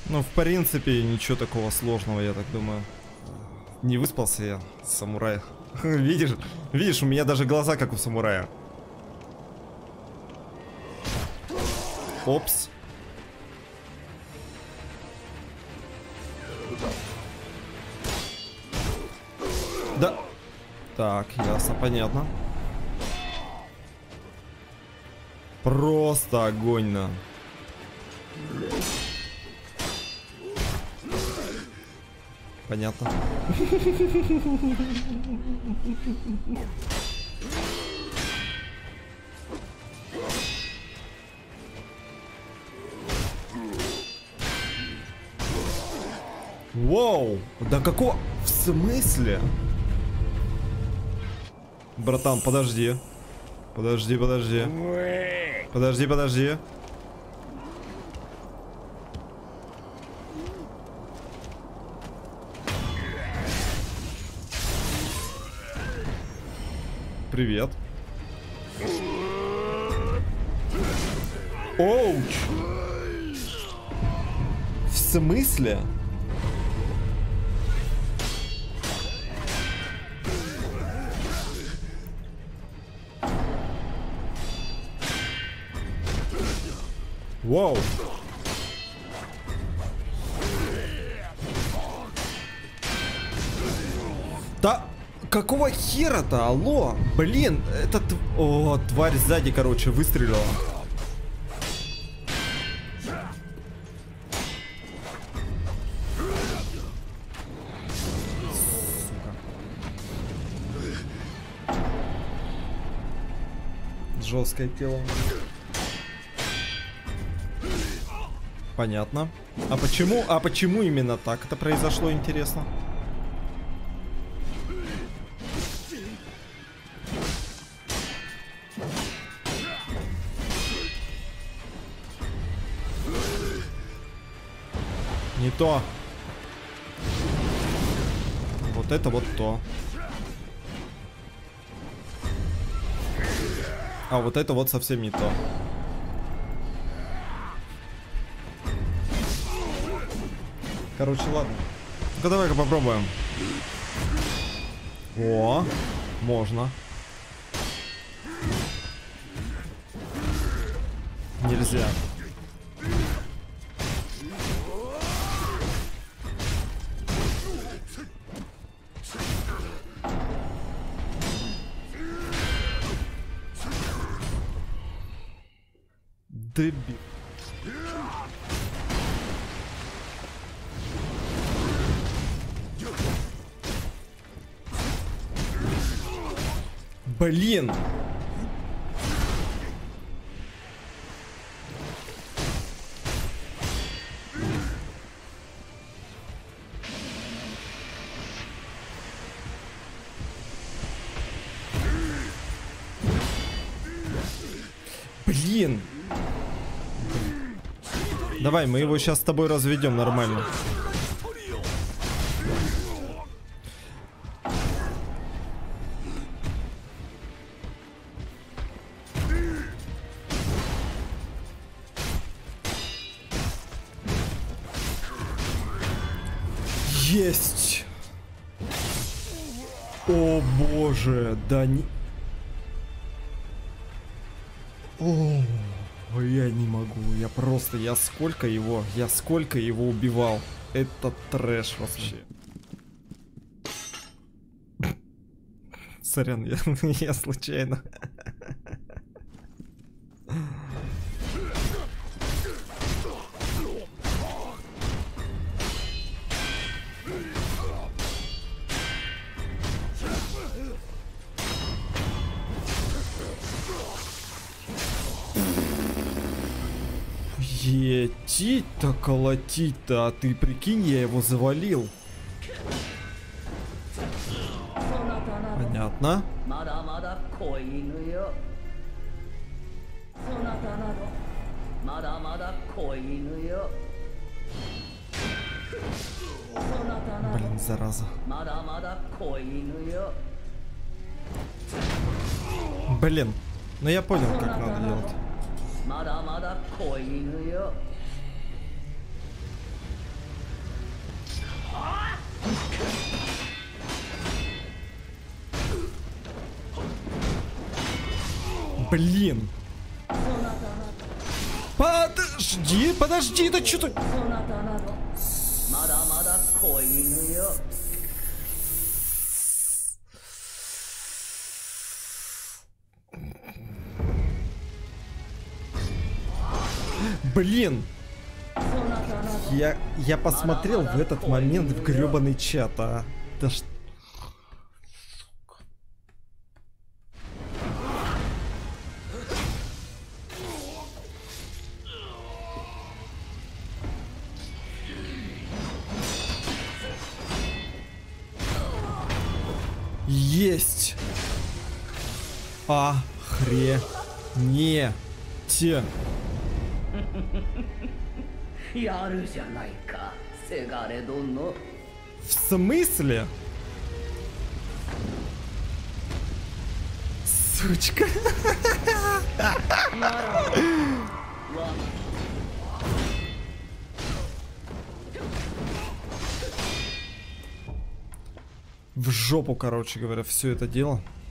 Ну, в принципе, ничего такого сложного, я так думаю. Не выспался я, самурай. Видишь? Видишь, у меня даже глаза как у самурая. Опс. Да. Так, ясно, понятно. Просто огонь на. Понятно. Воу! Да какого? В смысле? Братан, подожди. Подожди, подожди. Подожди, подожди. Привет. Оуч! В смысле? Вау! Да какого хера-то, алло? Блин, этот... О, тварь сзади, короче, выстрелила. Сука. Жесткое тело. Понятно. А почему именно так это произошло, интересно? Не то. Вот это вот то. А вот это вот совсем не то. Короче, ладно. Ну-ка давай-ка попробуем. О, можно. Нельзя. Дебил. Блин. Блин. Давай, мы его сейчас с тобой разведем нормально. Есть. О боже, да не... О, я не могу, я сколько его убивал. Это трэш вообще. Сорян, я случайно. Етить-то, колотить-то, а ты прикинь, я его завалил. Понятно. Блин, зараза. Блин, ну я понял, как надо делать. Блин. Подожди, подожди, да что ты... Блин. Я посмотрел в этот момент в гребаный чат, а. Да что... Есть. Охренеть. В смысле? Сучка. В жопу, короче говоря, все это дело.